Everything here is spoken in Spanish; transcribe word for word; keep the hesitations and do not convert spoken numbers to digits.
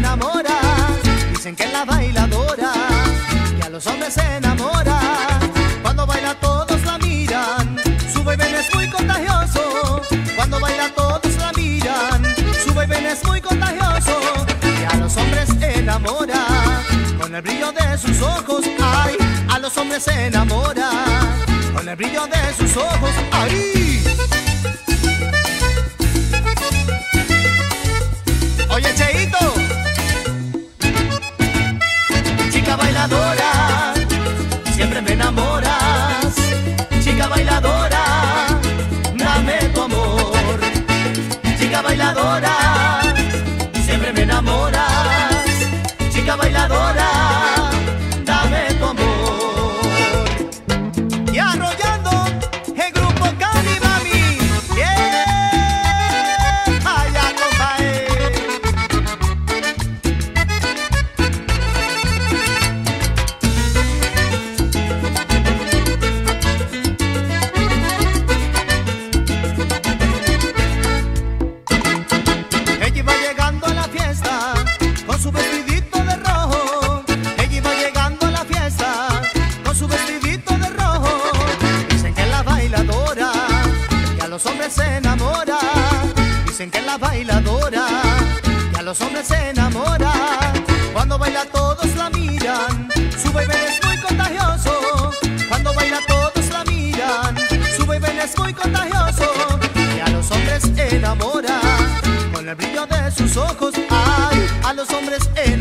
enamora. Dicen que es la bailadora que a los hombres se enamora. Cuando baila todos la miran, su vaivén es muy contagioso. Cuando baila todos la miran, su vaivén es muy contagioso. Y a los hombres enamora con el brillo de sus ojos. Ay, a los hombres se enamora con el brillo de sus ojos. Ay. Oye, Cheito, chica bailadora, siempre me enamoras. Chica bailadora, dame tu amor. Chica bailadora, siempre me enamoras. Chica bailadora, dame tu amor. Y arrollando el grupo Cali Mami. Yeah. Allá, compadre. Ella iba llegando a la fiesta con su vestidito de rojo. Ella iba llegando a la fiesta con su vestidito de rojo. Dicen que es la bailadora que a los hombres se enamora. Dicen que es la bailadora que a los hombres se enamora. Cuando baila todos la miran, su vaivén es muy contagioso. Cuando baila todos la miran, su vaivén es muy contagioso. Y a los hombres enamora con el brillo de sus ojos. Ay, a los hombres enamora